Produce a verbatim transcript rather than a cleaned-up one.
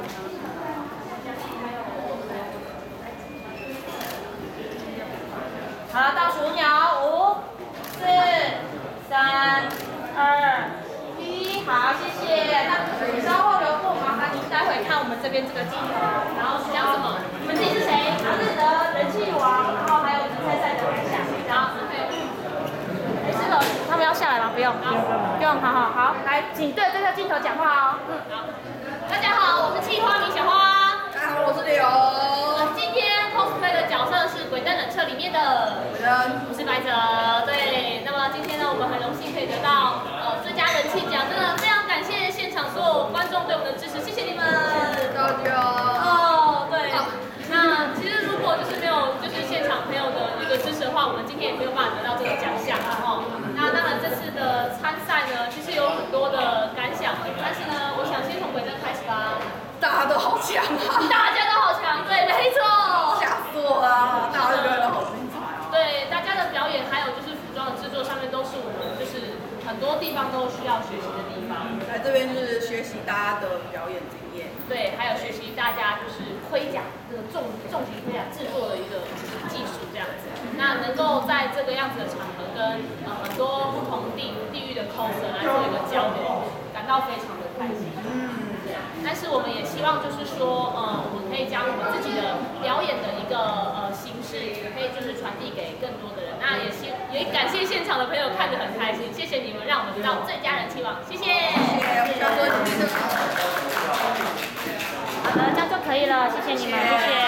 好了，倒数五秒，五、四、三、二、一，好，谢谢。那稍后留步，麻烦您待会看我们这边这个镜头，然后讲什么？你们自己是谁？唐日德、人气王，然后还有比赛赛的感想，然后还有。哎，是的，他们要下来吗？不用，不用，好好好，来，请对这个镜头讲话哦。嗯，好。大家好，我是气花米小花。 大家好，我是刘。 今天 cosplay 的角色是《鬼灯冷彻》里面的鬼灯， 我是白泽。对，那么今天呢，我们很荣幸可以得到呃最佳人气奖，真的非常感谢现场所有观众对我们的支持，谢谢你们。 大家。 哦，对。那其实如果就是没有就是现场朋友的一个支持的话，我们今天也没有办法得到这个奖项哦。那当然这次的参赛呢，其实有很多的感想，但是呢，我想先从鬼灯开始吧。 大家都好强啊！ 大家都好强，对，没错。 吓死我了！大家都觉得好精彩哦。 对，大家的表演还有就是服装的制作上面，都是我们就是很多地方都需要学习的地方。 来这边就是学习大家的表演经验。 对，还有学习大家就是盔甲这个重重型盔甲制作的一个技术这样子。那能够在这个样子的场合跟呃很多不同地地域的 coser 来做一个交流，感到非常的开心。嗯。但是我们也希望就是说，呃，我们可以将我们自己的表演的一个呃形式，可以就是传递给更多的人。那也希也感谢现场的朋友看得很开心，谢谢你们让我们得到最佳人气王，谢谢。 谢谢，我们下周见。 好的，这样就可以了，谢谢你们，谢谢。